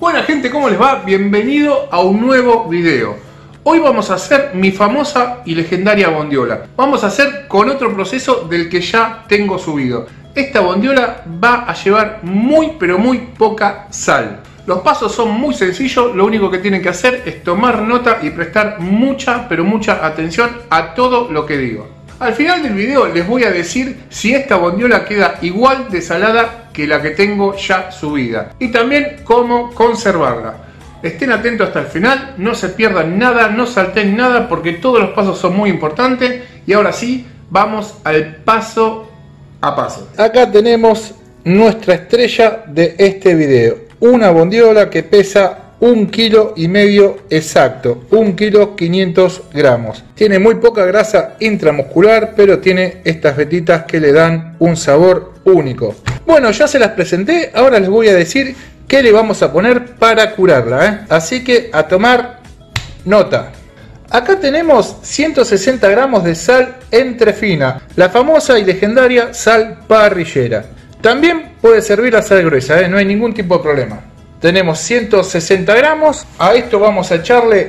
Buena gente, ¿cómo les va? Bienvenido a un nuevo video. Hoy vamos a hacer mi famosa y legendaria bondiola. Vamos a hacer con otro proceso del que ya tengo subido. Esta bondiola va a llevar muy pero muy poca sal. Los pasos son muy sencillos, lo único que tienen que hacer es tomar nota y prestar mucha pero mucha atención a todo lo que digo. Al final del video les voy a decir si esta bondiola queda igual de salada que la que tengo ya subida y también cómo conservarla. Estén atentos hasta el final, no se pierdan nada, no salten nada porque todos los pasos son muy importantes. Y ahora sí, vamos al paso a paso. Acá tenemos nuestra estrella de este video, una bondiola que pesa 1,5 kg exacto, 1,5 kg. Tiene muy poca grasa intramuscular, pero tiene estas vetitas que le dan un sabor único. Bueno, ya se las presenté, ahora les voy a decir qué le vamos a poner para curarla, Así que a tomar nota. Acá tenemos 160 gramos de sal entrefina, la famosa y legendaria sal parrillera. También puede servir la sal gruesa, no hay ningún tipo de problema. Tenemos 160 gramos, a esto vamos a echarle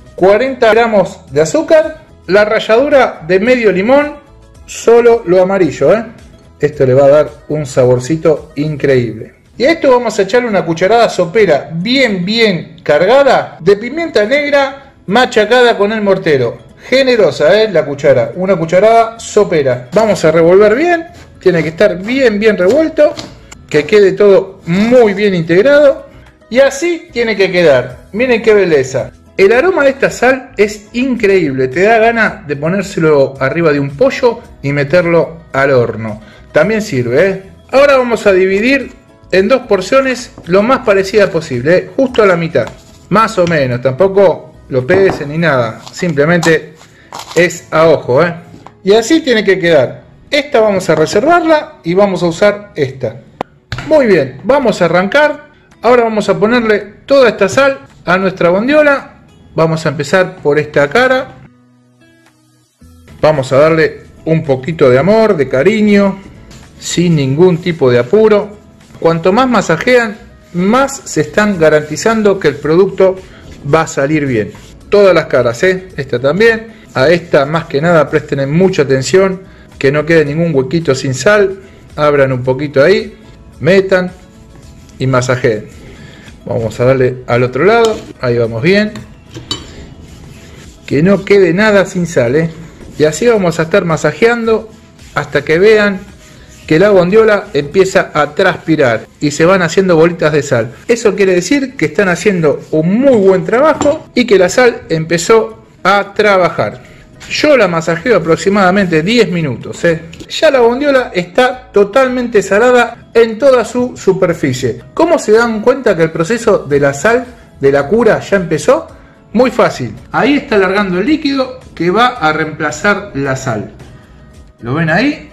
40 gramos de azúcar, la ralladura de medio limón, solo lo amarillo, Esto le va a dar un saborcito increíble. Y a esto vamos a echarle una cucharada sopera bien cargada de pimienta negra machacada con el mortero. Generosa, la cuchara, una cucharada sopera. Vamos a revolver bien, tiene que estar bien revuelto, que quede todo muy bien integrado. Y así tiene que quedar. Miren qué belleza. El aroma de esta sal es increíble. Te da ganas de ponérselo arriba de un pollo y meterlo al horno. También sirve, Ahora vamos a dividir en dos porciones lo más parecida posible, justo a la mitad. Más o menos. Tampoco lo pesen ni nada. Simplemente es a ojo, Y así tiene que quedar. Esta vamos a reservarla y vamos a usar esta. Muy bien. Vamos a arrancar. Ahora vamos a ponerle toda esta sal a nuestra bondiola. Vamos a empezar por esta cara. Vamos a darle un poquito de amor, de cariño, sin ningún tipo de apuro. Cuanto más masajean, más se están garantizando que el producto va a salir bien. Todas las caras, Esta también. A esta más que nada presten mucha atención, que no quede ningún huequito sin sal. Abran un poquito ahí, metan y masajeen. Vamos a darle al otro lado, ahí vamos bien, que no quede nada sin sal, y así vamos a estar masajeando hasta que vean que la bondiola empieza a transpirar y se van haciendo bolitas de sal. Eso quiere decir que están haciendo un muy buen trabajo y que la sal empezó a trabajar. Yo la masajeo aproximadamente 10 minutos. Ya la bondiola está totalmente salada en toda su superficie. ¿Cómo se dan cuenta que el proceso de la sal, de la cura, ya empezó? Muy fácil. Ahí está largando el líquido que va a reemplazar la sal. ¿Lo ven ahí?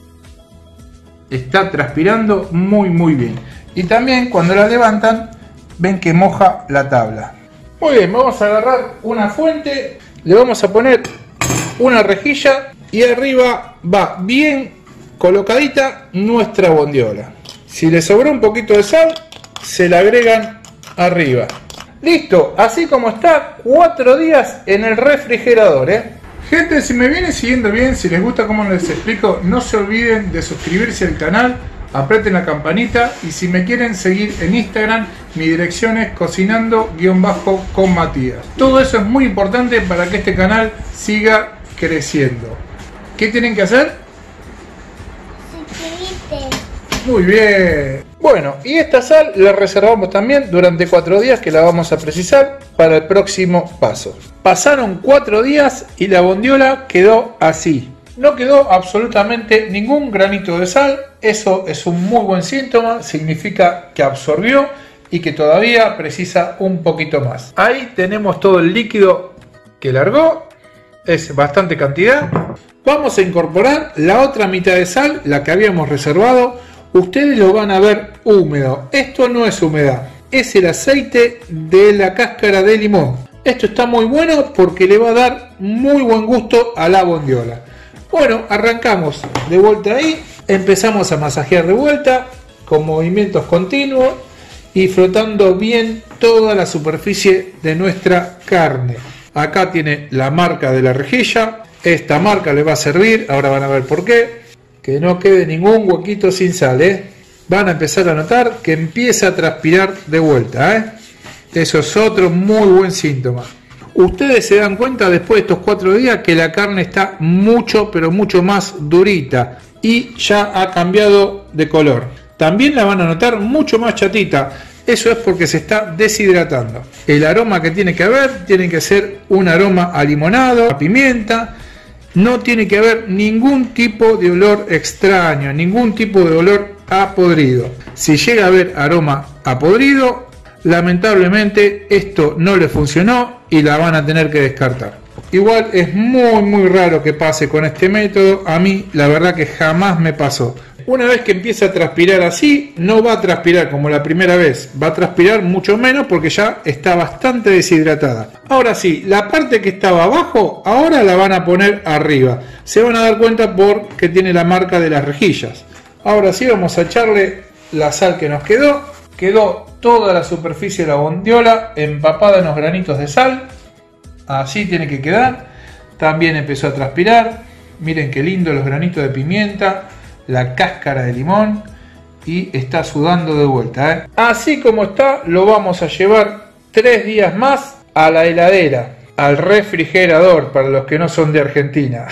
Está transpirando muy bien. Y también cuando la levantan, ven que moja la tabla. Muy bien, vamos a agarrar una fuente. Le vamos a poner una rejilla y arriba va bien colocadita nuestra bondiola. Si le sobró un poquito de sal, se la agregan arriba. Listo, así como está, 4 días en el refrigerador, Gente, si me vienen siguiendo bien, si les gusta cómo les explico, no se olviden de suscribirse al canal, aprieten la campanita y si me quieren seguir en Instagram, mi dirección es cocinando_con Matías. Todo eso es muy importante para que este canal siga creciendo. ¿Qué tienen que hacer? Suscríbete. Muy bien. Bueno, y esta sal la reservamos también durante 4 días que la vamos a precisar para el próximo paso. Pasaron 4 días y la bondiola quedó así. No quedó absolutamente ningún granito de sal. Eso es un muy buen síntoma. Significa que absorbió y que todavía precisa un poquito más. Ahí tenemos todo el líquido que largó. Es bastante cantidad. Vamos a incorporar la otra mitad de sal, la que habíamos reservado. Ustedes lo van a ver húmedo. Esto no es humedad, es el aceite de la cáscara de limón. Esto está muy bueno porque le va a dar muy buen gusto a la bondiola. Bueno, arrancamos de vuelta ahí. Empezamos a masajear de vuelta con movimientos continuos y frotando bien toda la superficie de nuestra carne. Acá tiene la marca de la rejilla. Esta marca le va a servir, ahora van a ver por qué. Que no quede ningún huequito sin sal, Van a empezar a notar que empieza a transpirar de vuelta, Eso es otro muy buen síntoma. Ustedes se dan cuenta después de estos 4 días que la carne está mucho, pero mucho más durita y ya ha cambiado de color. También la van a notar mucho más chatita. Eso es porque se está deshidratando. El aroma que tiene que haber, tiene que ser un aroma a limonado, a pimienta. No tiene que haber ningún tipo de olor extraño, ningún tipo de olor a podrido. Si llega a haber aroma a podrido, lamentablemente esto no le funcionó y la van a tener que descartar. Igual es muy raro que pase con este método. A mí la verdad que jamás me pasó. Una vez que empieza a transpirar así, no va a transpirar como la primera vez, va a transpirar mucho menos porque ya está bastante deshidratada. Ahora sí, la parte que estaba abajo, ahora la van a poner arriba. Se van a dar cuenta porque tiene la marca de las rejillas. Ahora sí vamos a echarle la sal que nos quedó. Quedó toda la superficie de la bondiola empapada en los granitos de sal. Así tiene que quedar. También empezó a transpirar. Miren qué lindo los granitos de pimienta, la cáscara de limón, y está sudando de vuelta, Así como está, lo vamos a llevar 3 días más a la heladera, al refrigerador, para los que no son de Argentina.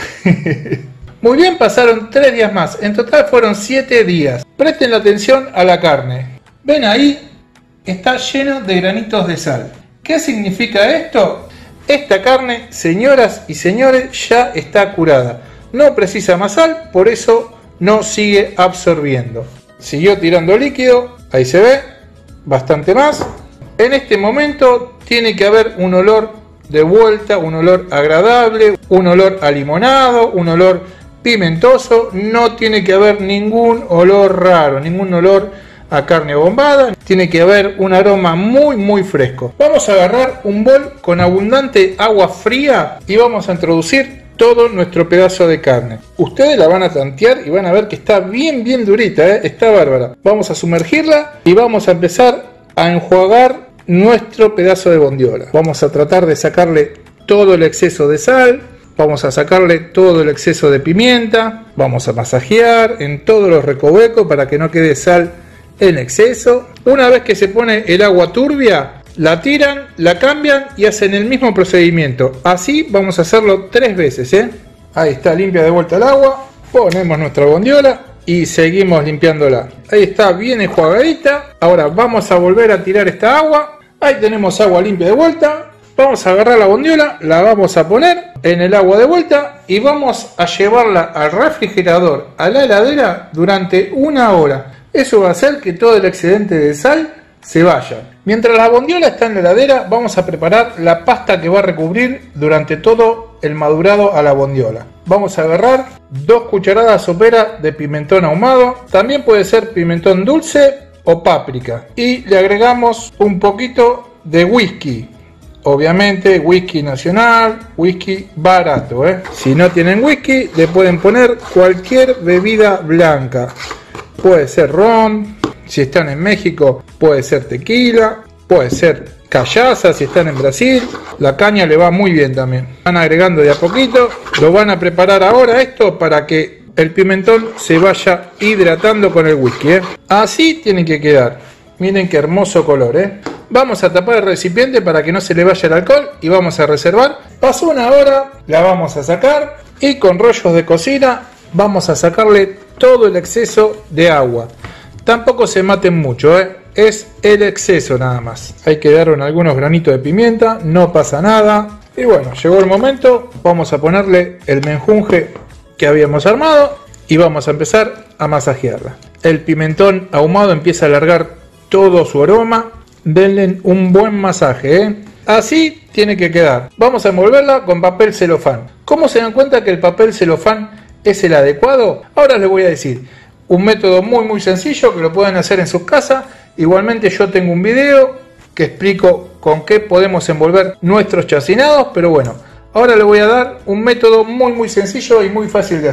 Muy bien, pasaron 3 días más, en total fueron 7 días. Presten la atención a la carne. Ven ahí, está lleno de granitos de sal. ¿Qué significa esto? Esta carne, señoras y señores, ya está curada. No precisa más sal, por eso no sigue absorbiendo. Siguió tirando líquido, ahí se ve, bastante más. En este momento tiene que haber un olor de vuelta, un olor agradable, un olor a limonado, un olor pimentoso. No tiene que haber ningún olor raro, ningún olor a carne bombada. Tiene que haber un aroma muy fresco. Vamos a agarrar un bol con abundante agua fría y vamos a introducir todo nuestro pedazo de carne. Ustedes la van a tantear y van a ver que está bien durita, está bárbara. Vamos a sumergirla y vamos a empezar a enjuagar nuestro pedazo de bondiola. Vamos a tratar de sacarle todo el exceso de sal, vamos a sacarle todo el exceso de pimienta, vamos a masajear en todos los recovecos para que no quede sal en exceso. Una vez que se pone el agua turbia, la tiran, la cambian y hacen el mismo procedimiento. Así vamos a hacerlo 3 veces, Ahí está, limpia de vuelta el agua. Ponemos nuestra bondiola y seguimos limpiándola. Ahí está, bien enjuagadita. Ahora vamos a volver a tirar esta agua. Ahí tenemos agua limpia de vuelta. Vamos a agarrar la bondiola, la vamos a poner en el agua de vuelta y vamos a llevarla al refrigerador, a la heladera, durante 1 hora. Eso va a hacer que todo el excedente de sal se vaya. Mientras la bondiola está en la heladera, vamos a preparar la pasta que va a recubrir durante todo el madurado a la bondiola. Vamos a agarrar 2 cucharadas soperas de pimentón ahumado, también puede ser pimentón dulce o páprica, y le agregamos un poquito de whisky. Obviamente whisky nacional, whisky barato, Si no tienen whisky, le pueden poner cualquier bebida blanca. Puede ser ron. Si están en México puede ser tequila, puede ser callaza si están en Brasil. La caña le va muy bien también. Van agregando de a poquito. Lo van a preparar ahora esto para que el pimentón se vaya hidratando con el whisky, Así tiene que quedar. Miren qué hermoso color, Vamos a tapar el recipiente para que no se le vaya el alcohol y vamos a reservar. Pasó 1 hora, la vamos a sacar y con rollos de cocina vamos a sacarle todo el exceso de agua. Tampoco se maten mucho, es el exceso nada más. Ahí quedaron algunos granitos de pimienta, no pasa nada. Y bueno, llegó el momento, vamos a ponerle el menjunje que habíamos armado y vamos a empezar a masajearla. El pimentón ahumado empieza a alargar todo su aroma, denle un buen masaje, Así tiene que quedar. Vamos a envolverla con papel celofán. ¿Cómo se dan cuenta que el papel celofán es el adecuado? Ahora les voy a decir. Un método muy sencillo que lo pueden hacer en sus casas. Igualmente yo tengo un video que explico con qué podemos envolver nuestros chacinados, pero bueno, ahora les voy a dar un método muy sencillo y muy fácil de hacer.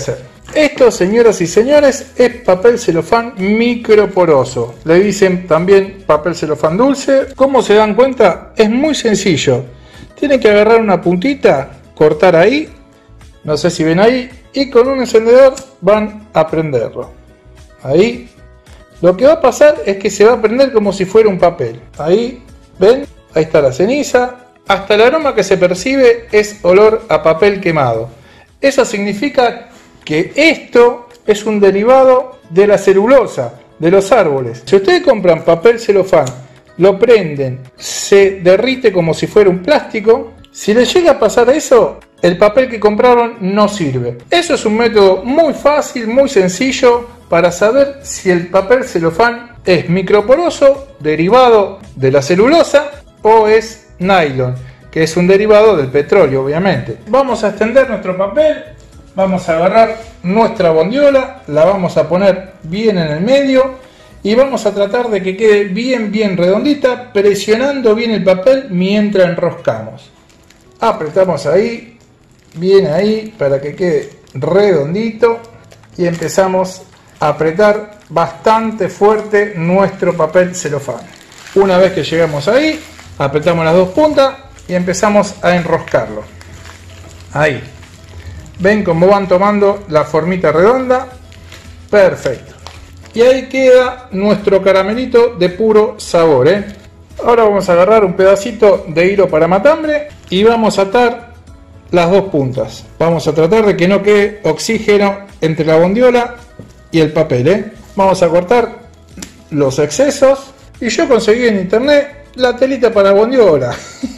Esto, señoras y señores, es papel celofán microporoso. Le dicen también papel celofán dulce. ¿Cómo se dan cuenta? Es muy sencillo. Tienen que agarrar una puntita, cortar ahí, no sé si ven ahí, y con un encendedor van a prenderlo. Ahí. Lo que va a pasar es que se va a prender como si fuera un papel. Ahí, ¿ven? Ahí está la ceniza. Hasta el aroma que se percibe es olor a papel quemado. Eso significa que esto es un derivado de la celulosa, de los árboles. Si ustedes compran papel celofán, lo prenden, se derrite como si fuera un plástico. Si les llega a pasar eso, el papel que compraron no sirve. Eso es un método muy fácil, muy sencillo para saber si el papel celofán es microporoso, derivado de la celulosa, o es nylon, que es un derivado del petróleo, obviamente. Vamos a extender nuestro papel, vamos a agarrar nuestra bondiola, la vamos a poner bien en el medio y vamos a tratar de que quede bien redondita, presionando bien el papel mientras enroscamos. Apretamos ahí, bien ahí, para que quede redondito y empezamos a apretar bastante fuerte nuestro papel celofán. Una vez que llegamos ahí, apretamos las dos puntas y empezamos a enroscarlo. Ahí. ¿Ven cómo van tomando la formita redonda? Perfecto. Y ahí queda nuestro caramelito de puro sabor, ¿eh? Ahora vamos a agarrar un pedacito de hilo para matambre y vamos a atar las dos puntas. Vamos a tratar de que no quede oxígeno entre la bondiola y el papel, ¿eh? Vamos a cortar los excesos. Y yo conseguí en internet la telita para bondiola.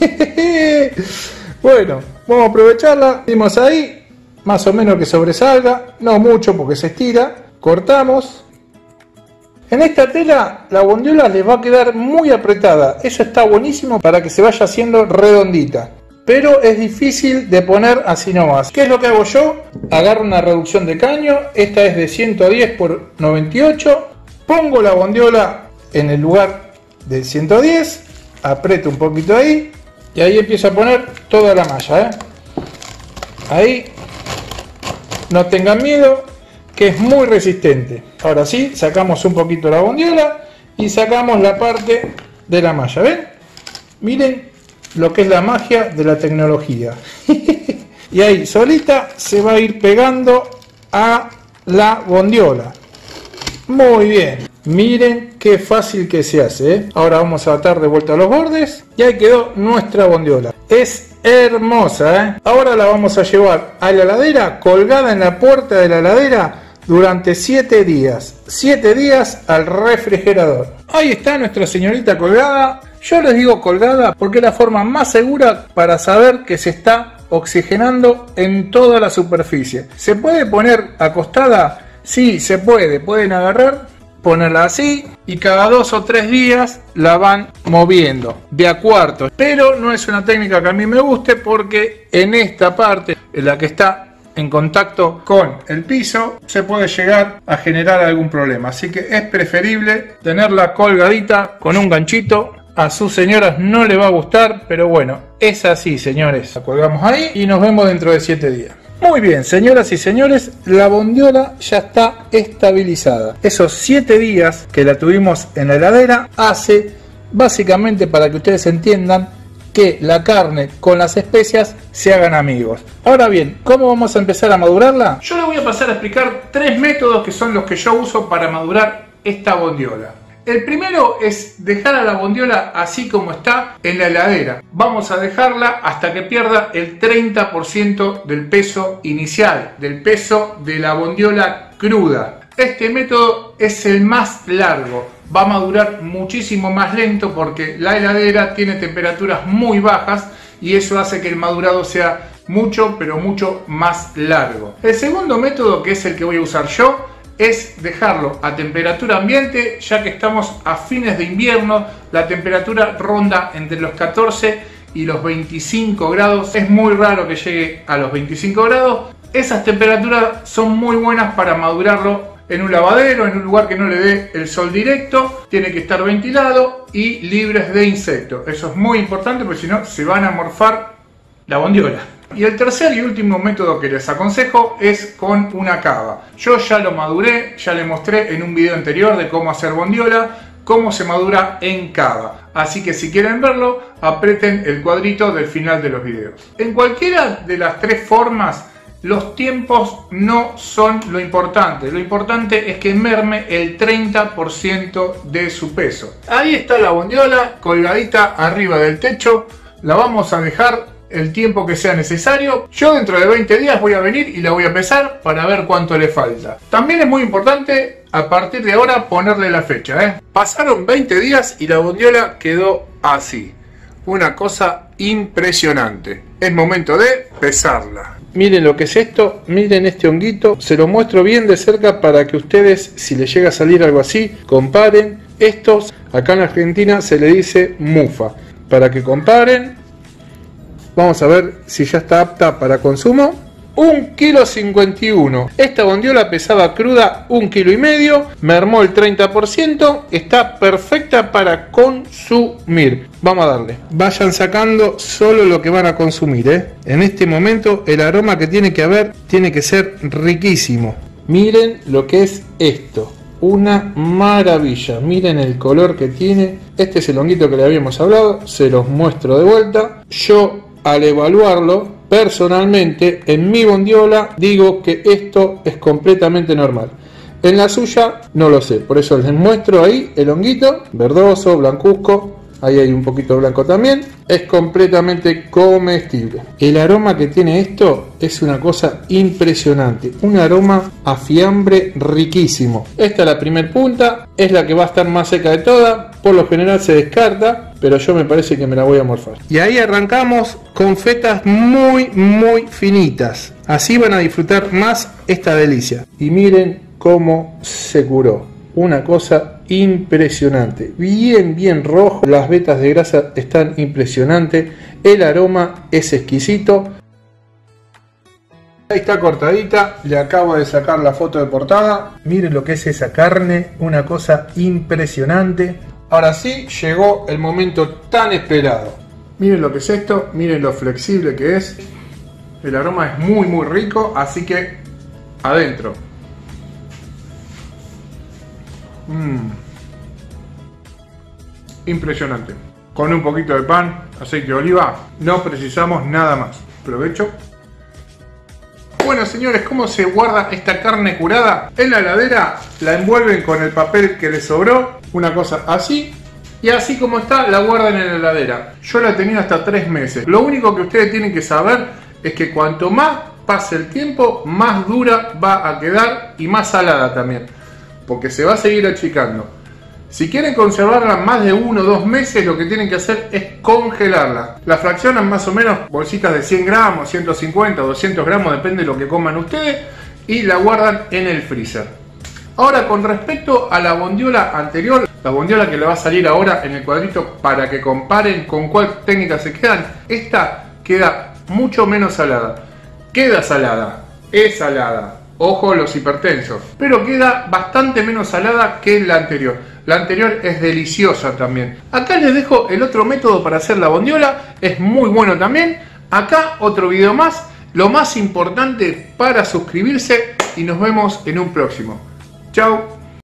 Bueno, vamos a aprovecharla. Dimos ahí, más o menos que sobresalga, no mucho porque se estira. Cortamos. En esta tela la bondiola les va a quedar muy apretada. Eso está buenísimo para que se vaya haciendo redondita. Pero es difícil de poner así nomás. ¿Qué es lo que hago yo? Agarro una reducción de caño. Esta es de 110 por 98. Pongo la bondiola en el lugar de 110. Aprieto un poquito ahí. Y ahí empiezo a poner toda la malla, ¿eh? Ahí. No tengan miedo, que es muy resistente. Ahora sí, sacamos un poquito la bondiola y sacamos la parte de la malla. ¿Ven? Miren lo que es la magia de la tecnología. Y ahí solita se va a ir pegando a la bondiola. Muy bien. Miren qué fácil que se hace, ¿eh? Ahora vamos a atar de vuelta los bordes y ahí quedó nuestra bondiola. Es hermosa, ¿eh? Ahora la vamos a llevar a la heladera, colgada en la puerta de la heladera durante 7 días. 7 días al refrigerador. Ahí está nuestra señorita colgada. Yo les digo colgada porque es la forma más segura para saber que se está oxigenando en toda la superficie. ¿Se puede poner acostada? Sí, se puede. Pueden agarrar, ponerla así y cada 2 o 3 días la van moviendo de a cuarto. Pero no es una técnica que a mí me guste porque en esta parte, en la que está en contacto con el piso, se puede llegar a generar algún problema. Así que es preferible tenerla colgadita con un ganchito. A sus señoras no le va a gustar, pero bueno, es así, señores. La colgamos ahí y nos vemos dentro de 7 días. Muy bien, señoras y señores, la bondiola ya está estabilizada. Esos 7 días que la tuvimos en la heladera hace, básicamente para que ustedes entiendan, que la carne con las especias se hagan amigos. Ahora bien, ¿cómo vamos a empezar a madurarla? Yo les voy a pasar a explicar 3 métodos que son los que yo uso para madurar esta bondiola. El primero es dejar a la bondiola así como está en la heladera. Vamos a dejarla hasta que pierda el 30% del peso inicial, del peso de la bondiola cruda. Este método es el más largo, va a madurar muchísimo más lento porque la heladera tiene temperaturas muy bajas y eso hace que el madurado sea mucho, pero mucho más largo. El segundo método, que es el que voy a usar yo, es dejarlo a temperatura ambiente, ya que estamos a fines de invierno, la temperatura ronda entre los 14 y los 25 grados, es muy raro que llegue a los 25 grados. Esas temperaturas son muy buenas para madurarlo en un lavadero, en un lugar que no le dé el sol directo, tiene que estar ventilado y libres de insectos. Eso es muy importante porque si no se van a morfar la bondiola. Y el tercer y último método que les aconsejo es con una cava. Yo ya lo maduré, ya les mostré en un video anterior de cómo hacer bondiola, cómo se madura en cava. Así que si quieren verlo, aprieten el cuadrito del final de los videos. En cualquiera de las tres formas, los tiempos no son lo importante. Lo importante es que merme el 30% de su peso. Ahí está la bondiola colgadita arriba del techo. La vamos a dejar el tiempo que sea necesario. Yo dentro de 20 días voy a venir y la voy a pesar para ver cuánto le falta. También es muy importante a partir de ahora ponerle la fecha. Pasaron 20 días y la bondiola quedó así. Una cosa impresionante. Es momento de pesarla. Miren lo que es esto, miren este honguito, se lo muestro bien de cerca para que ustedes, si les llega a salir algo así, comparen. Estos, acá en Argentina se le dice mufa, para que comparen. Vamos a ver si ya está apta para consumo. 1,51 kg. Esta bondiola pesaba cruda 1,5 kg, mermó el 30%, está perfecta para consumir. Vamos a darle. Vayan sacando solo lo que van a consumir, En este momento el aroma que tiene que haber tiene que ser riquísimo. Miren lo que es esto. Una maravilla. Miren el color que tiene. Este es el honguito que le habíamos hablado. Se los muestro de vuelta. Yo, al evaluarlo personalmente en mi bondiola, digo que esto es completamente normal. En la suya no lo sé, por eso les muestro ahí el honguito verdoso, blancuzco. Ahí hay un poquito de blanco también. Es completamente comestible. El aroma que tiene esto es una cosa impresionante. Un aroma a fiambre riquísimo. Esta es la primer punta. Es la que va a estar más seca de todas. Por lo general se descarta, pero yo me parece que me la voy a morfar. Y ahí arrancamos con fetas muy finitas. Así van a disfrutar más esta delicia. Y miren cómo se curó. Una cosa impresionante, bien rojo, las vetas de grasa están impresionantes, el aroma es exquisito. Ahí está cortadita, le acabo de sacar la foto de portada. Miren lo que es esa carne, una cosa impresionante. Ahora sí, llegó el momento tan esperado. Miren lo que es esto, miren lo flexible que es. El aroma es muy rico, así que adentro. Impresionante. Con un poquito de pan, aceite de oliva, no precisamos nada más. Provecho. Bueno, señores, ¿cómo se guarda esta carne curada? En la heladera la envuelven con el papel que les sobró, una cosa así, y así como está la guardan en la heladera. Yo la he tenido hasta 3 meses. Lo único que ustedes tienen que saber es que cuanto más pase el tiempo, más dura va a quedar y más salada también, porque se va a seguir achicando. Si quieren conservarla más de 1 o 2 meses, lo que tienen que hacer es congelarla. La fraccionan más o menos bolsitas de 100 gramos, 150 o 200 gramos, depende de lo que coman ustedes, y la guardan en el freezer. Ahora, con respecto a la bondiola anterior, la bondiola que le va a salir ahora en el cuadrito para que comparen con cuál técnica se quedan, esta queda mucho menos salada. Queda salada, es salada. Ojo los hipertensos, pero queda bastante menos salada que la anterior. La anterior es deliciosa también. Acá les dejo el otro método para hacer la bondiola, es muy bueno también. Acá otro video más. Lo más importante para suscribirse y nos vemos en un próximo. Chao.